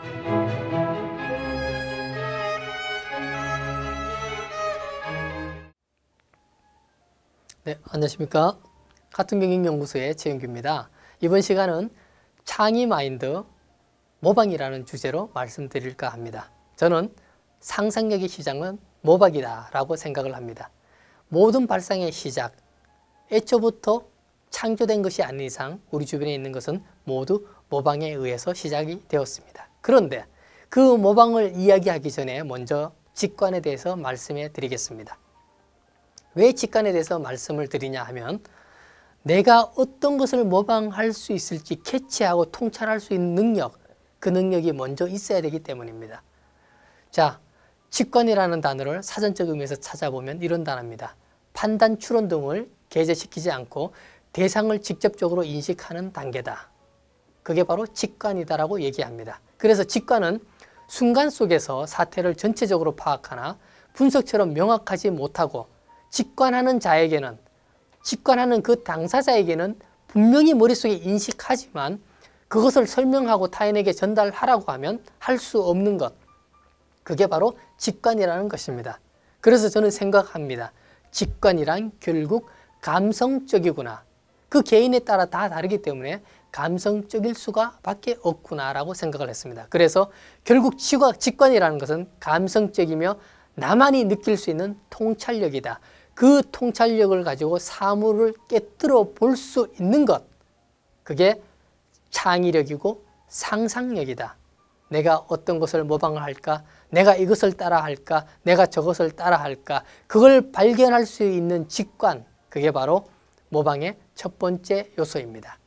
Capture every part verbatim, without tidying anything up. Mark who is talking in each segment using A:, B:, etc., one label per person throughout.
A: 네, 안녕하십니까. 가통경영연구소의 최영규입니다. 이번 시간은 창의 마인드 모방이라는 주제로 말씀드릴까 합니다. 저는 상상력의 시작은 모방이다 라고 생각을 합니다. 모든 발상의 시작, 애초부터 창조된 것이 아닌 이상 우리 주변에 있는 것은 모두 모방에 의해서 시작이 되었습니다. 그런데 그 모방을 이야기하기 전에 먼저 직관에 대해서 말씀해 드리겠습니다. 왜 직관에 대해서 말씀을 드리냐 하면 내가 어떤 것을 모방할 수 있을지 캐치하고 통찰할 수 있는 능력, 그 능력이 먼저 있어야 되기 때문입니다. 자, 직관이라는 단어를 사전적 의미에서 찾아보면 이런 단어입니다. 판단, 추론 등을 개재시키지 않고 대상을 직접적으로 인식하는 단계다. 그게 바로 직관이다라고 얘기합니다. 그래서 직관은 순간 속에서 사태를 전체적으로 파악하나 분석처럼 명확하지 못하고 직관하는 자에게는, 직관하는 그 당사자에게는 분명히 머릿속에 인식하지만 그것을 설명하고 타인에게 전달하라고 하면 할 수 없는 것, 그게 바로 직관이라는 것입니다. 그래서 저는 생각합니다. 직관이란 결국 감성적이구나. 그 개인에 따라 다 다르기 때문에 감성적일 수가 밖에 없구나 라고 생각을 했습니다. 그래서 결국 직관이라는 것은 감성적이며 나만이 느낄 수 있는 통찰력이다. 그 통찰력을 가지고 사물을 깨뜨려 볼 수 있는 것, 그게 창의력이고 상상력이다. 내가 어떤 것을 모방을 할까? 내가 이것을 따라 할까? 내가 저것을 따라 할까? 그걸 발견할 수 있는 직관, 그게 바로 모방의 첫 번째 요소입니다.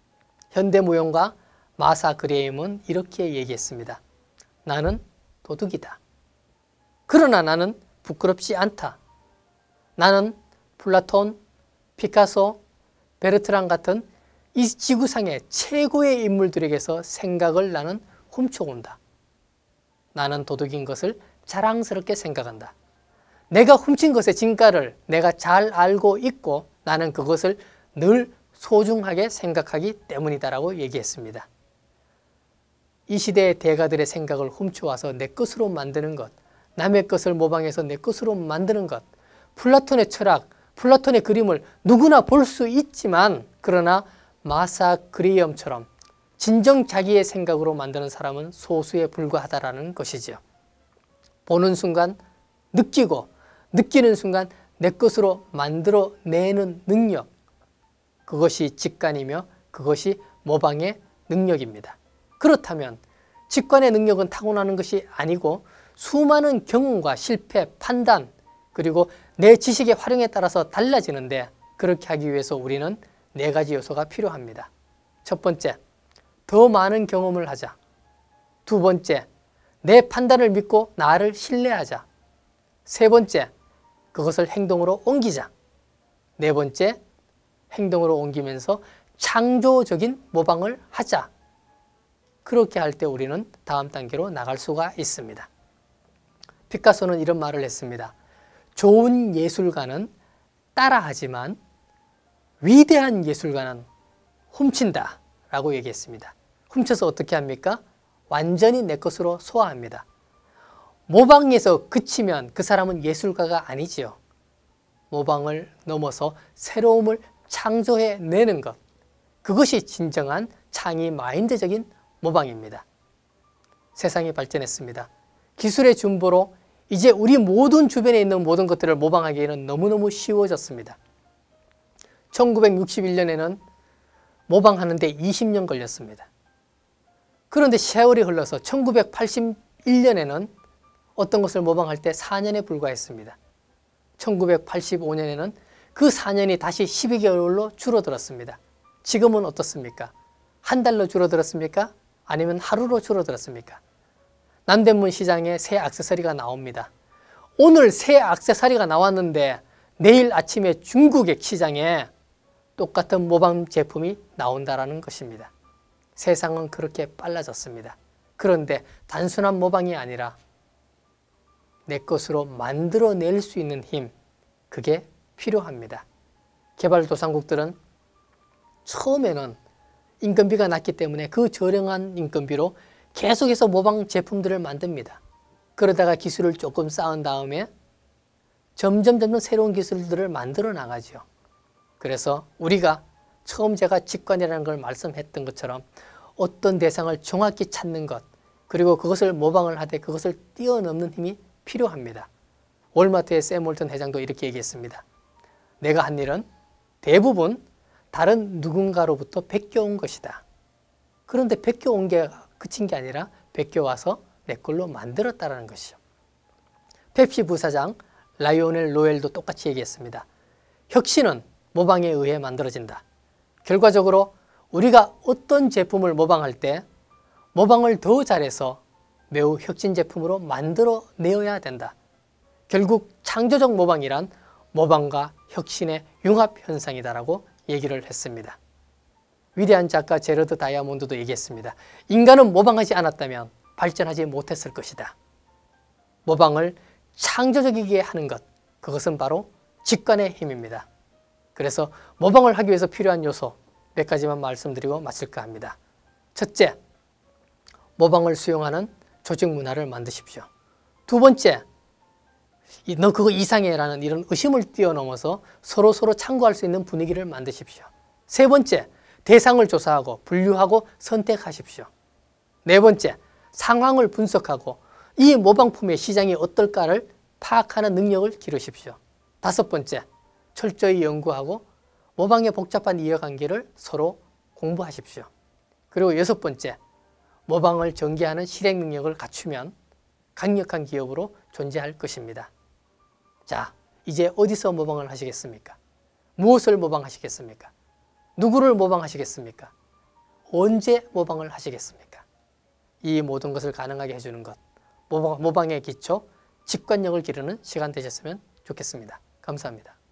A: 현대무용가 마사 그레임은 이렇게 얘기했습니다. 나는 도둑이다. 그러나 나는 부끄럽지 않다. 나는 플라톤, 피카소, 베르트랑 같은 이 지구상의 최고의 인물들에게서 생각을 나는 훔쳐온다. 나는 도둑인 것을 자랑스럽게 생각한다. 내가 훔친 것의 진가를 내가 잘 알고 있고 나는 그것을 늘 소중하게 생각하기 때문이다라고 얘기했습니다. 이 시대의 대가들의 생각을 훔쳐와서 내 것으로 만드는 것, 남의 것을 모방해서 내 것으로 만드는 것, 플라톤의 철학, 플라톤의 그림을 누구나 볼 수 있지만 그러나 마사 그레이엄처럼 진정 자기의 생각으로 만드는 사람은 소수에 불과하다라는 것이죠. 보는 순간 느끼고 느끼는 순간 내 것으로 만들어내는 능력, 그것이 직관이며 그것이 모방의 능력입니다. 그렇다면 직관의 능력은 타고나는 것이 아니고 수많은 경험과 실패, 판단, 그리고 내 지식의 활용에 따라서 달라지는데 그렇게 하기 위해서 우리는 네 가지 요소가 필요합니다. 첫 번째, 더 많은 경험을 하자. 두 번째, 내 판단을 믿고 나를 신뢰하자. 세 번째, 그것을 행동으로 옮기자. 네 번째, 행동으로 옮기면서 창조적인 모방을 하자. 그렇게 할 때 우리는 다음 단계로 나갈 수가 있습니다. 피카소는 이런 말을 했습니다. 좋은 예술가는 따라하지만 위대한 예술가는 훔친다 라고 얘기했습니다. 훔쳐서 어떻게 합니까? 완전히 내 것으로 소화합니다. 모방에서 그치면 그 사람은 예술가가 아니지요. 모방을 넘어서 새로움을 창조해내는 것, 그것이 진정한 창의 마인드적인 모방입니다. 세상이 발전했습니다. 기술의 진보로 이제 우리 모든 주변에 있는 모든 것들을 모방하기에는 너무너무 쉬워졌습니다. 천구백육십일 년에는 모방하는 데 이십 년 걸렸습니다. 그런데 세월이 흘러서 천구백팔십일 년에는 어떤 것을 모방할 때 사 년에 불과했습니다. 천구백팔십오 년에는 그 사 년이 다시 십이 개월로 줄어들었습니다. 지금은 어떻습니까? 한 달로 줄어들었습니까? 아니면 하루로 줄어들었습니까? 남대문 시장에 새 액세서리가 나옵니다. 오늘 새 액세서리가 나왔는데 내일 아침에 중국의 시장에 똑같은 모방 제품이 나온다는 것입니다. 세상은 그렇게 빨라졌습니다. 그런데 단순한 모방이 아니라 내 것으로 만들어낼 수 있는 힘, 그게 필요합니다. 개발도상국들은 처음에는 인건비가 낮기 때문에 그 저렴한 인건비로 계속해서 모방 제품들을 만듭니다. 그러다가 기술을 조금 쌓은 다음에 점점 점점 새로운 기술들을 만들어 나가죠. 그래서 우리가 처음 제가 직관이라는 걸 말씀했던 것처럼 어떤 대상을 정확히 찾는 것, 그리고 그것을 모방을 하되 그것을 뛰어넘는 힘이 필요합니다. 월마트의 샘 월턴 회장도 이렇게 얘기했습니다. 내가 한 일은 대부분 다른 누군가로부터 베껴온 것이다. 그런데 베껴온 게 그친 게 아니라 베껴와서 내 걸로 만들었다는 것이죠. 펩시 부사장 라이오넬 노엘도 똑같이 얘기했습니다. 혁신은 모방에 의해 만들어진다. 결과적으로 우리가 어떤 제품을 모방할 때 모방을 더 잘해서 매우 혁신 제품으로 만들어 내어야 된다. 결국 창조적 모방이란 모방과 혁신의 융합 현상이다라고 얘기를 했습니다. 위대한 작가 제러드 다이아몬드도 얘기했습니다. 인간은 모방하지 않았다면 발전하지 못했을 것이다. 모방을 창조적이게 하는 것, 그것은 바로 직관의 힘입니다. 그래서 모방을 하기 위해서 필요한 요소 몇 가지만 말씀드리고 마칠까 합니다. 첫째, 모방을 수용하는 조직 문화를 만드십시오. 두 번째, 너 그거 이상해라는 이런 의심을 뛰어넘어서 서로 서로 참고할 수 있는 분위기를 만드십시오. 세 번째, 대상을 조사하고 분류하고 선택하십시오. 네 번째, 상황을 분석하고 이 모방품의 시장이 어떨까를 파악하는 능력을 기르십시오. 다섯 번째, 철저히 연구하고 모방의 복잡한 이해관계를 서로 공부하십시오. 그리고 여섯 번째, 모방을 전개하는 실행 능력을 갖추면 강력한 기업으로 존재할 것입니다. 자, 이제 어디서 모방을 하시겠습니까? 무엇을 모방하시겠습니까? 누구를 모방하시겠습니까? 언제 모방을 하시겠습니까? 이 모든 것을 가능하게 해주는 것, 모방, 모방의 기초, 직관력을 기르는 시간 되셨으면 좋겠습니다. 감사합니다.